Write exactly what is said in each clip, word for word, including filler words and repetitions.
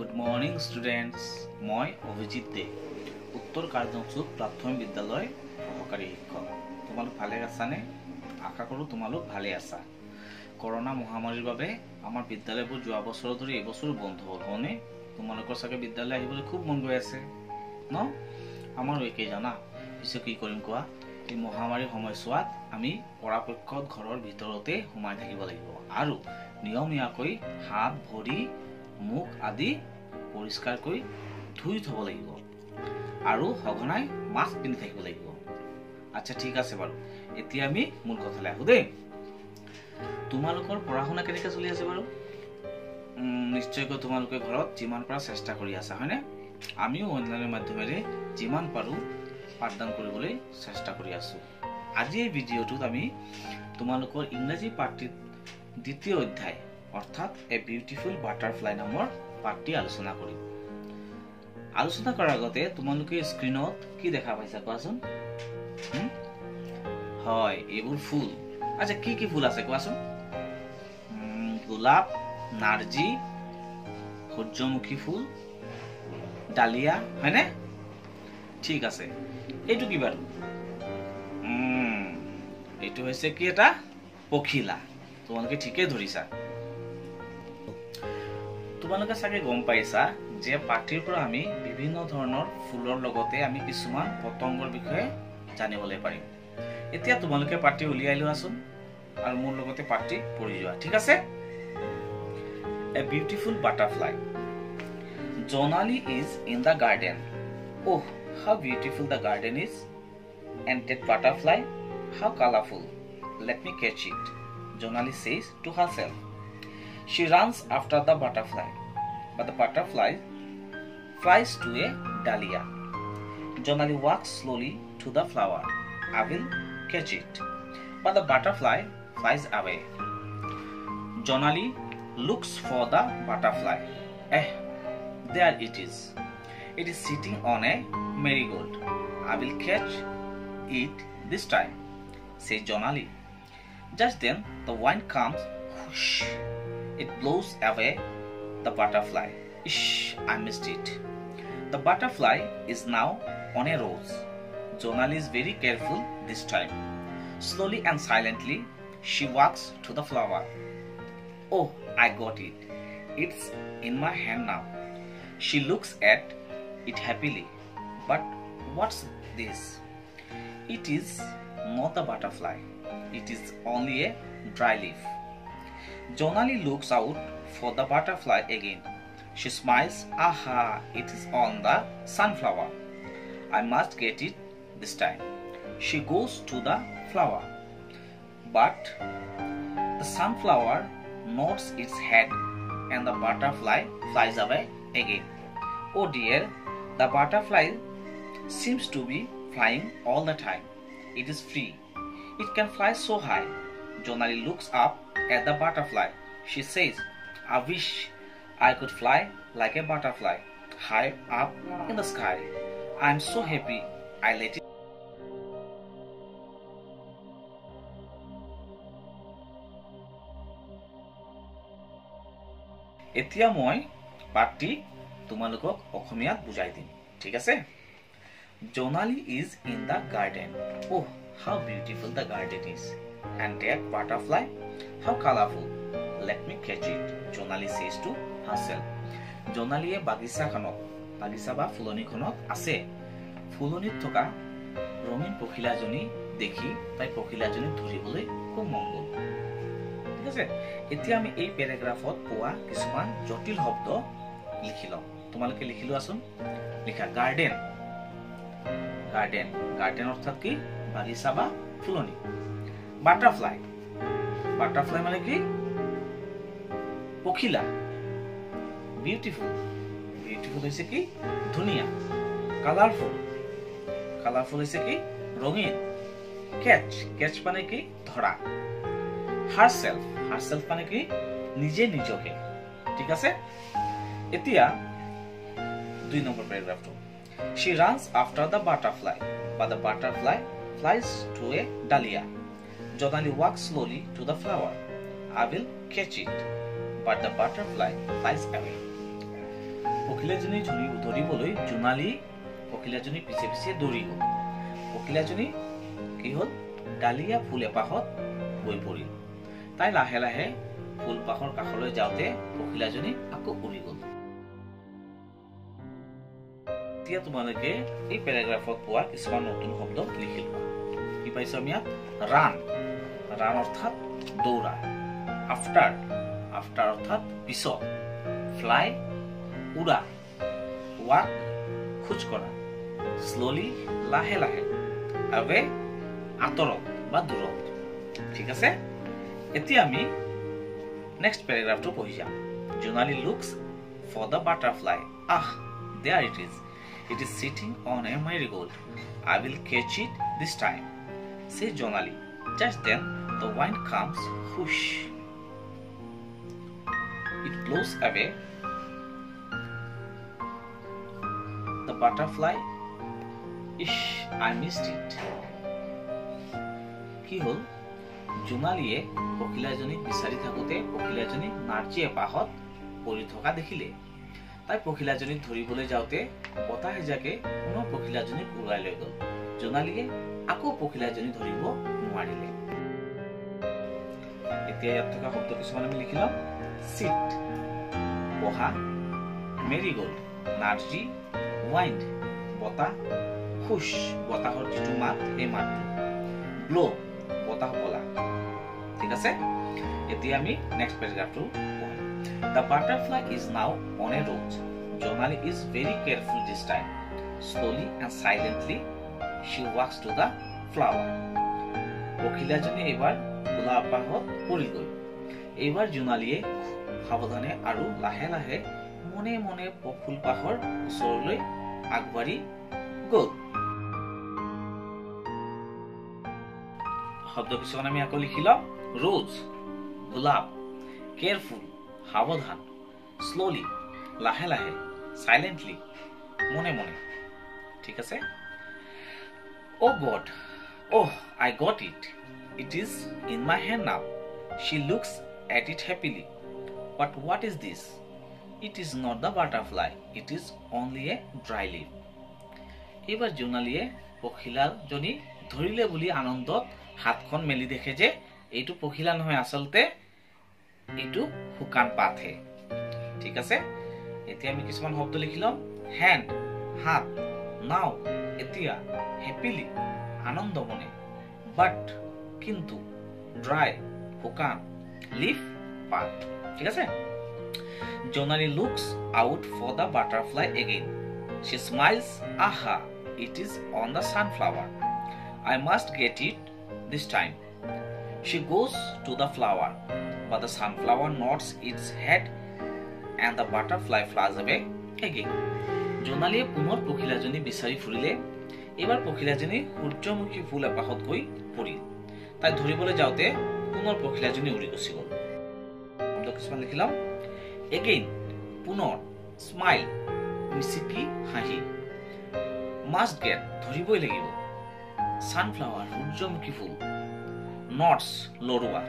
Good morning students. মই অভিজিত দে উত্তৰ কাৰ্যঞ্চুক প্ৰাথমিক বিদ্যালয় সহকাৰী শিক্ষক। তোমালোক ভালে আছানে? আশা কৰোঁ তোমালোক ভালে আছা। করোনা মহামাৰীৰ বাবে আমাৰ বিদ্যালয়বোৰ যোৱা বছৰৰ দৰে এই বছৰো বন্ধ হ'ল হয়নে? তোমালোকৰ চাগে বিদ্যালয় আহিবলৈ খুব মন গৈ আছে ন? আমাৰো একেই জানা। পিছে কি কৰিম কোৱা? এই মহামাৰীৰ সময়ছোৱাত আমি পৰাপক্ষত ঘৰৰ ভিতৰতে সোমাই থাকিব লাগিব আৰু নিয়মীয়াকৈ হাত ভৰি মুখ আদি পৰিষ্কাৰকৈ ধুই থব লাগিব আৰু সঘনাই মাস্ক পিন্ধি থাকিব লাগিব। আচ্ছা ঠিক আছে বাৰু, এতিয়া আমি মূল কথালৈ আহো দেই। তোমালোকৰ পঢ়া শুনা কেনেকৈ চলি আছে বাৰু? নিশ্চয়কৈ তোমালোকে ঘৰত যিমান পাৰা চেষ্টা কৰি আছা হয়নে? আমিও অনলাইনৰ মাধ্যমেৰে যিমান পাৰোঁ পাঠদান কৰিবলৈ চেষ্টা কৰি আছো। আজি এই ভিডিঅ'টোত আমি তোমালোকৰ ইংৰাজী পাঠটিৰ দ্বিতীয় অধ্যায় অৰ্থাৎ এ বিউটিফুল বাটাৰফ্লাই নামৰ পাঠটি আলোচনা কৰিম। আলোচনা কৰাৰ আগতে তোমালোকে স্ক্ৰীনত কি দেখা পাইছা কোৱাচোন? হয়, এইবোৰ ফুল। আচ্ছা কি কি ফুল আছে কোৱাচোন? গোলাপ, নাৰ্জী, সূৰ্যমুখী ফুল, ডালিয়া হয়নে? ঠিক আছে, এইটো কি বাৰু? এইটো হৈছে কি এটা পখিলা। তোমালোকে ঠিকেই ধৰিছা। তোমালোকে চাগে গম পাইছা যে পাঠটিৰ পৰা আমি বিভিন্ন ধৰণৰ ফুলৰ লগতে আমি কিছুমান পতংগৰ বিষয়ে জানিবলৈ পাৰিম। এতিয়া তোমালোকে পাঠটি উলিয়াই লোৱাচোন আৰু মোৰ লগতে পাঠটি পঢ়ি যোৱা, ঠিক আছে? A beautiful butterfly. Jonali is in the garden. Oh, how beautiful the garden is. And that butterfly, how colorful. Let me catch it, Jonali says to herself. She runs after the butterfly, but the butterfly flies to a dahlia. Jonali walks slowly to the flower. I will catch it, but the butterfly flies away. Jonali looks for the butterfly. Eh, there it is. It is sitting on a marigold. I will catch it this time, says Jonali. Just then the wind comes. Whoosh! It blows away the butterfly. Ish! I missed it. The butterfly is now on a rose. Jonali is very careful this time. Slowly and silently she walks to the flower. Oh, I got it. It's in my hand now. She looks at it happily. But what's this? It is not the butterfly. It is only a dry leaf. Jonali looks out for the butterfly again. She smiles. Aha, it is on the sunflower. I must get it this time. She goes to the flower. But the sunflower nods its head and the butterfly flies away again. Oh dear, the butterfly seems to be flying all the time. It is free. It can fly so high. Jonali looks up at the butterfly. She says, I wish I could fly like a butterfly, high up in the sky. I am so happy I let it. এতিয়া মই পাঠটি তোমালোকক অসমীয়াত বুজাই দিম, ঠিক আছে? Jonali is in the garden. Oh, how beautiful the garden is. And that butterfly, how colorful. Let me catch it, Jonali says to herself. Jonaliয়ে বাগিচাখনত বাগিচা বা ফুলনিখনত আছে। ফুলনিত থকা ৰঙীন পখিলাজনী দেখি তাই পখিলাজনী ধৰিবলৈ খুব মন গ'ল, ঠিক আছে? এতিয়া আমি এই পেৰাগ্ৰাফত পোৱা কিছুমান জটিল শব্দ লিখি লওঁ। তোমালোকে লিখি লোৱাচোন। লিখা গাৰ্ডেন। গাৰ্ডেন গাৰ্ডেন অৰ্থাৎ কি? বাগিচা বা ফুলনি। বাটাৰফ্লাই বাটাৰফ্লাই মানে কি? পখিলা। বিউটিফুল বিউটিফুল হৈছে কি? ধুনীয়া। কালাৰফুল কালাৰফুল হৈছে কি? ৰঙীন। কেচ কেচ মানে কি? ধৰা। হাৰছেল্ফ হাৰছেল্ফ মানে কি? নিজে নিজকে, ঠিক আছে? এতিয়া দুই নম্বৰ পেৰাগ্ৰাফটো। She runs after the butterfly, but the butterfly flies to a dahlia. Jonali walks slowly to the flower. I will catch it, but the butterfly flies away. পখিলাজনী ধৰিবলৈ জোনালী পখিলাজনী পিছে পিছে দৌৰি গ'ল। পখিলাজনী কি হ'ল ডালিয়া ফুল এপাহত গৈ পৰিল। তাই লাহে লাহে ফুলপাহৰ কাষলৈ যাওঁতে পখিলাজনী আকৌ উৰি গ'ল। এতিয়া তোমালোকে এই পেৰাগ্ৰাফত পোৱা কিছুমান নতুন শব্দ লিখি লোৱা। কি পাইছো আমি ইয়াত? ৰান, ৰান অৰ্থাৎ দৌৰা। আফটাৰ, আফটাৰ অৰ্থাৎ পিছত। ফ্লাই, উৰা। ৱাক, খোজ কৰা। শ্ল'লি, লাহে লাহে। আৱে, আঁতৰত বা দূৰত। ঠিক আছে, এতিয়া আমি নেক্সট পেৰাগ্ৰাফটো পঢ়ি যাম। Jonali looks for the butterfly. Ah, there it is. It is sitting on a marigold. I will catch it this time, says Jonali. Just then, the wind comes, whoosh. It blows away the butterfly. Ish, I missed it. কি হল? জোনালীয়ে পখিলাজনীক বিচাৰি থাকোতে পখিলাজনী নাৰ্জী এপাহত পৰি থকা দেখিলে। তাই পখিলাজনীক ধৰিবলৈ যাওঁতে বতাহ এজাকে পুনৰ পখিলাজনীক উৰাই লৈ গ'ল। জোনালীয়ে আকৌ পখিলাজনী ধৰিব নোৱাৰিলে। এতিয়া ইয়াত থকা শব্দ কিছুমান আমি লিখি ল'ম। চিট, বহা। মেৰিগ'ল্ড, নাৰ্জী। ৱাইণ্ড, বতাহ। হুছ, বতাহৰ যিটো মাত সেই মাতটো। ব্লো, বতাহ বলা। ঠিক আছে, এতিয়া আমি নেক্সট পেৰাগ্ৰাফটো পঢ়িম। The butterfly is now on a roach. Jonali is very careful this time. Slowly and silently, she walks to the flower. পখিলাজনী এবাৰ ফুলপাহত পৰি গ'ল। এইবাৰ জোনালীয়ে সাৱধানে আৰু লাহে লাহে মনে মনে ফুলপাহৰ ওচৰলৈ আগবাঢ়ি গ'ল। শব্দ কিছুমান আমি আকৌ লিখি লম। ৰোজ, গোলাপ। কেয়াৰফুল, সাৱধান। শ্ল'লি, লাহে লাহে। সাইলেন্টলি, মনে মনে। ঠিক আছে। Oh God, oh, I got it. It is in my hand now. She looks at it happily. But what is this? It is not the butterfly. It is only a dry leaf. এবাৰ জোনালীয়ে পখিলাজনী ধৰিলে বুলি আনন্দত হাতখন মেলি দেখে যে এইটো পখিলা নহয়, আচলতে এইটো শুকান পাতহে। ঠিক আছে, এতিয়া আমি কিছুমান শব্দ লিখি ল'ম। হেণ্ড, হাত। নাও, এতিয়া। হেপিলি, আনন্দ মনে। বাট, কিন্তু। ড্ৰাই, শুকান। লিফ, পাত। ঠিক আছে। Jonali looks out for the butterfly again. She smiles. Aha, it is on the sunflower. I must get it this time. She goes to the flower, but the sunflower nods its head and the butterfly flies away again. জোনালীয়ে পুনৰ পখিলাজনী বিচাৰি ফুৰিলে। এবাৰ পখিলাজনী সূৰ্যমুখী ফুল এপাহত গৈ পৰিল। তাই ধৰিবলৈ যাওঁতে পুনৰ পখিলাজনী উৰি গুচি গ'ল। শব্দ কিছুমান লিখি লম। এগেইন, পুনৰ। স্মাইল, মিচিকি হাঁহি। মাষ্ট গেট, ধৰিবই লাগিব। সানফ্লাৱাৰ, সূৰ্যমুখী ফুল। নটস, Laruwa.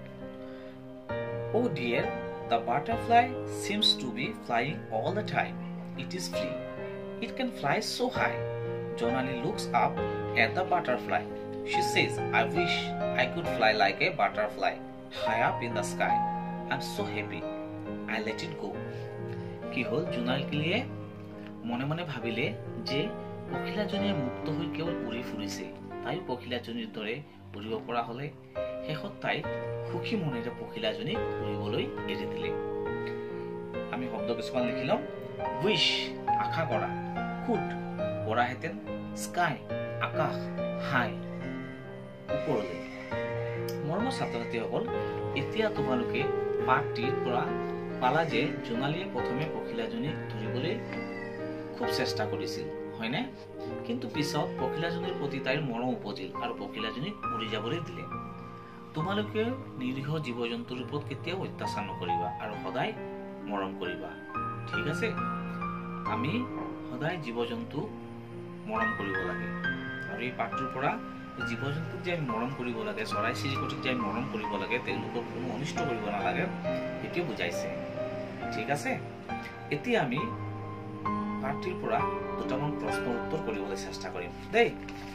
Oh dear, the butterfly seems to be flying all the time. It is free. It can fly so high. Jonali looks up at the butterfly. She says, I wish I could fly like a butterfly high up in the sky. I'm so happy. I let it go. কি হল? জোনালীয়ে মনে মনে ভাবিলে যে পখিলাজনীয়ে মুক্ত হৈ কেৱল উৰি ফুৰিছে। তাই পখিলাজনীৰ দৰে উৰিব পৰা হলে শেষত তাই সুখী মনেৰে পখিলাজনীক উৰিবলৈ এৰি দিলে। আমি শব্দ কিছুমান লিখি ল'ম। উইশ, আশা কৰা। কুড, পৰাহেঁতেন। স্কাই, আকাশ। হাই, ওপৰলৈ। মৰমৰ ছাত্ৰ ছাত্ৰীসকল, এতিয়া তোমালোকে পাঠটিৰ পৰা পালা যে জোনালীয়ে প্ৰথমে পখিলাজনীক ধৰিবলৈ খুব চেষ্টা কৰিছিল, হয়নে? কিন্তু পিছত পখিলাজনীৰ প্ৰতি তাইৰ মৰম উপজিল আৰু পখিলাজনীক উৰি যাবলৈ দিলে। তোমালোকে নিৰীহ জীৱ জন্তুৰ ওপৰত কেতিয়াও অত্যাচাৰ নকৰিবা আৰু সদায় মৰম কৰিবা। ঠিক আছে, আমি সদায় জীৱ জন্তু মৰম কৰিব লাগে। আৰু এই পাঠটোৰ পৰা জীৱ জন্তুক যে আমি মৰম কৰিব লাগে, চৰাই চিৰিকটিক যে আমি মৰম কৰিব লাগে, তেওঁলোকক কোনো অনিষ্ট কৰিব নালাগে, সেইটোৱে বুজাইছে। ঠিক আছে, এতিয়া আমি পাঠটিৰ পৰা দুটামান প্ৰশ্নৰ উত্তৰ কৰিবলৈ চেষ্টা কৰিম দেই।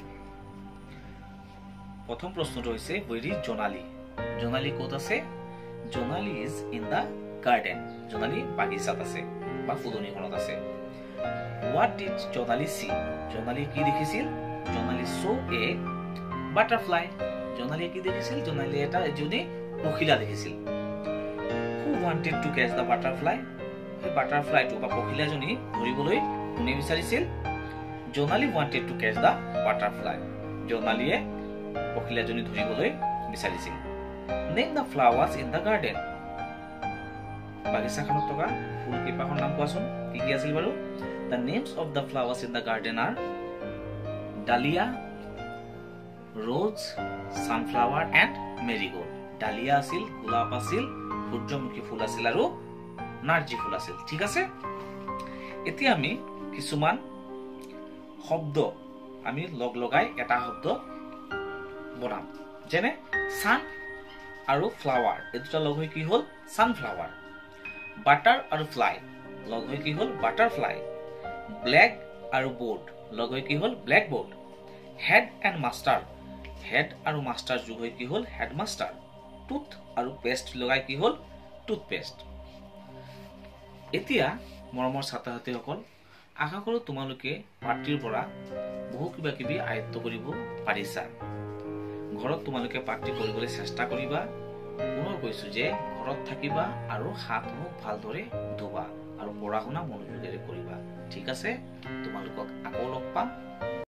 প্ৰথম প্ৰশ্নটো হৈছে where is জোনালী? জোনালী ক'ত আছে? Jonali is in the garden. Jonali বাগিচাত আছে বা ফুলনিখনত আছে। What did Jonali see? Jonali কি দেখিছিল? Jonali saw a butterfly. Jonali কি দেখিছিল? জোনালী এটা এজনী পখিলা দেখিছিল। Who wanted to catch the butterfly? এই বাটাৰফ্লাইটো বা পখিলাজনী ধৰিবলৈ কোনে বিচাৰিছিল? Jonali wanted to catch the butterfly. জোনালীয়ে পখিলাজনী ধৰিবলৈ বিচাৰিছিল। Name the flowers in the garden. বাগিচাখনত থকা ফুল কেইপাহৰ নাম কোৱাচোন, কি কি আছিল বাৰু? The names of the flowers in the garden are dahlia, rose, sunflower and marigold. dahlia আছিল, গোলাপ আছিল, সূৰ্যমুখী ফুল আছিল আৰু নাৰ্জী ফুল আছিল। ঠিক আছে, এতিয়া আমি কিছুমান শব্দ আমি লগ লগাই এটা শব্দ বনাম। যেনে সান আৰু ফ্লাৱাৰ, এই দুটা লগ হৈ কি হ'ল? সানফ্লাৱাৰ। বাটাৰ আৰু ফ্লাই লগ হৈ কি হ'ল? বাটাৰফ্লাই। ব্লেক আৰু বোৰ্ড লগ হৈ কি হ'ল? Blackboard. Head and master, head আৰু মাষ্টাৰ যোগ হৈ কি হ'ল? হেডমাষ্টাৰ। টুথ আৰু পেষ্ট লগাই কি হ'ল? টুথপেষ্ট। এতিয়া মৰমৰ ছাত্ৰ ছাত্ৰীসকল, আশা কৰোঁ তোমালোকে পাঠটিৰ পৰা বহু কিবা কিবি আয়ত্ত কৰিব পাৰিছা। ঘৰত তোমালোকে পাঠটি কৰিবলৈ চেষ্টা কৰিবা। পুনৰ কৈছো যে ঘৰত থাকিবা আৰু হাত মুখ ভালদৰে ধুবা আৰু পঢ়া শুনা মনোযোগেৰে কৰিবা। ঠিক আছে, তোমালোকক আকৌ লগ পাম।